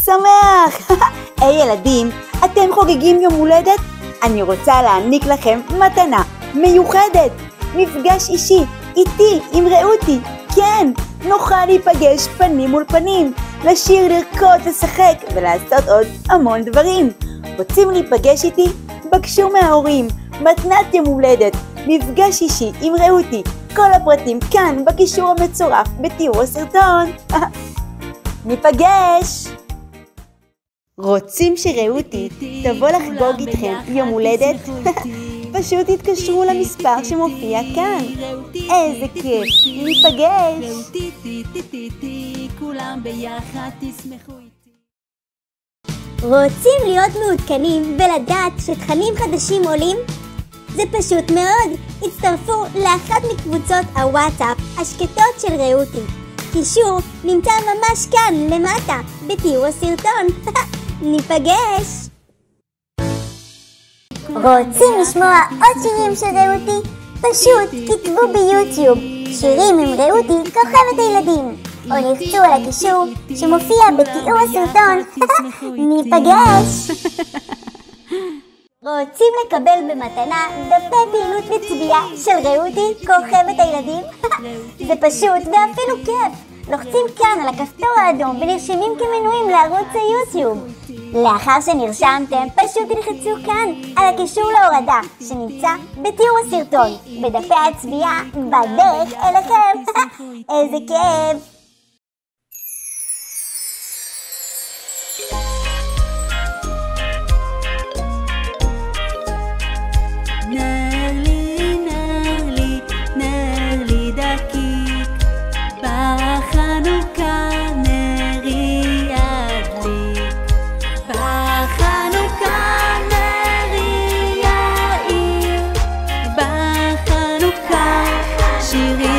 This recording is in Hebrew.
שמח! היי ילדים, אתם חוגגים יום הולדת? אני רוצה להעניק לכם מתנה מיוחדת, מפגש אישי, איתי, עם רעותי. כן, נוכל להיפגש פנים מול פנים, לשיר, לרקוד, לשחק ולעשות עוד המון דברים. רוצים להיפגש איתי? בקשו מההורים, מתנת יום הולדת, מפגש אישי עם רעותי. כל הפרטים כאן בקישור המצורף בתיאור הסרטון. ניפגש! רוצים שרעותי תבוא לחגוג איתכם יום הולדת? פשוט תתקשרו למספר שמופיע כאן. איזה כיף, ניפגש! כולם ביחד תשמחו איתי. רוצים להיות מעודכנים ולדעת שתכנים חדשים עולים? זה פשוט מאוד. הצטרפו לאחת מקבוצות הוואטסאפ השקטות של רעותי. קישור נמצא ממש כאן למטה בתיאור הסרטון. ניפגש! רוצים לשמוע עוד שירים של רעותי? פשוט כתבו ביוטיוב שירים עם רעותי כוכבת הילדים, או לחצו על הקישור שמופיע בתיאור הסרטון. ניפגש! רוצים לקבל במתנה דפי פעילות וצביעה של רעותי כוכבת הילדים? זה פשוט ואפילו כיף. לוחצים כאן על הכפתור האדום ונרשמים כמנויים לערוץ היוטיוב. לאחר שנרשמתם, פשוט תלחצו כאן על הקישור להורדה שנמצא בתיאור הסרטון בדפי הצביעה בדרך אליכם. איזה כיף! שירים